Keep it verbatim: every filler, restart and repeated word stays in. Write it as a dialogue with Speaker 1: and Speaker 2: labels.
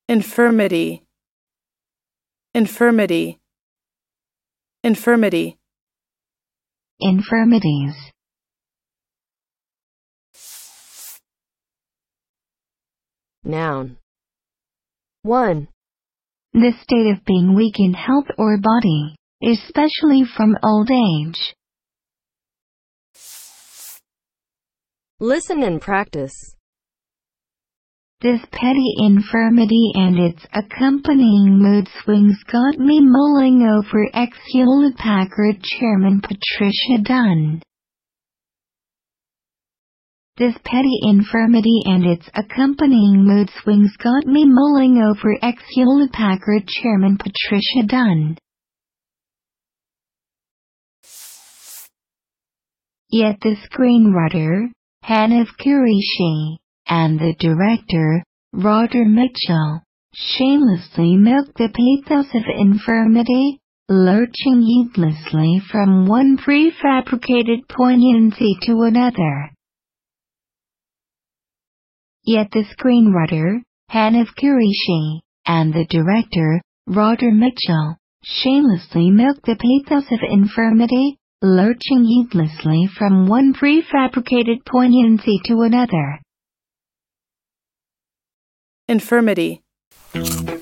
Speaker 1: infirmity, infirmity, infirmity.
Speaker 2: Infirmities.
Speaker 3: Noun. one.
Speaker 2: The state of being weak in health or body, especially from old age.
Speaker 3: Listen and practice.
Speaker 2: This petty infirmity and its accompanying mood swings got me mulling over ex-Hewlett-Packard Chairman Patricia Dunn. This petty infirmity and its accompanying mood swings got me mulling over ex-Hewlett-Packard Chairman Patricia Dunn. Yet the screenwriter, Hanif Kureishi, and the director, Roger Mitchell, shamelessly milked the pathos of infirmity, lurching heedlessly from one prefabricated poignancy to another. Yet the screenwriter, Hanif Kureishi, and the director, Roger Mitchell, shamelessly milked the pathos of infirmity, lurching heedlessly from one prefabricated poignancy to another.
Speaker 1: Infirmity.